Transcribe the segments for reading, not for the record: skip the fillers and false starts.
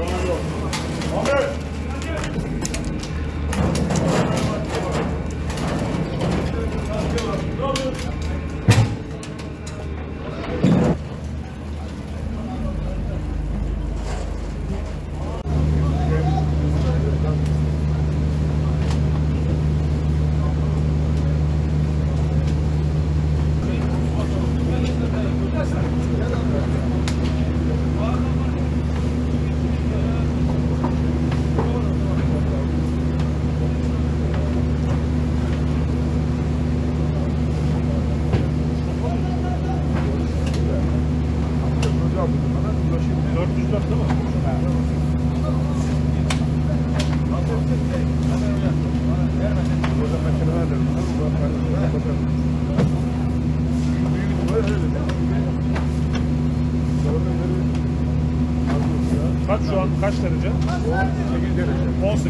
Kaç şu an? Kaç derece? 8 derece. 18. 8.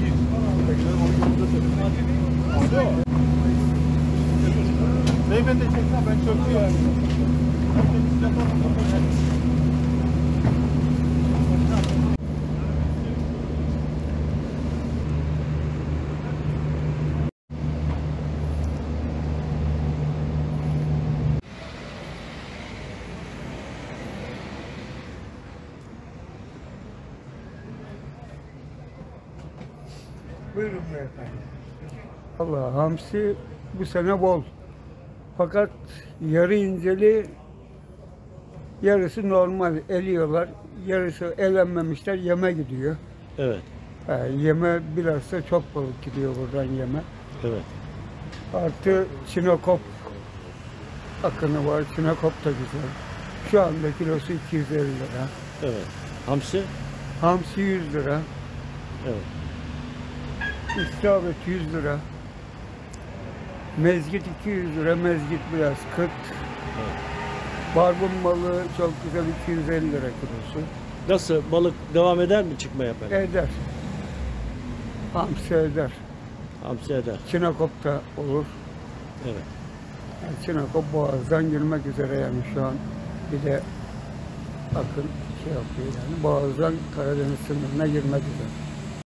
Alo. Beyefendi çekme, ben çöktü yani. Buyurun beyefendi. Allah hamsi bu sene bol. Fakat yarı inceli, yarısı normal eliyorlar. Yarısı elenmemişler, yeme gidiyor. Evet, Yeme bilhassa çok balık gidiyor buradan yeme. evet. Artı çinekop akını var. Çinekop da güzel. Şu anda kilosu 250 lira. Evet. Hamsi? Hamsi 100 lira. Evet. İstavrit 100 lira. Mezgit 200 lira. Mezgit biraz kıt. Evet. Barbun balığı çok güzel 250 lira kilosu. Nasıl? Balık devam eder mi çıkmaya efendim? Eder. Hamsi eder. Hamsi eder. Çinekop da olur. Evet. Yani Çinekop boğazdan girmek üzere yani şu an. Bir de akın şey yapıyor yani boğazdan Karadeniz sınırına girmek üzere.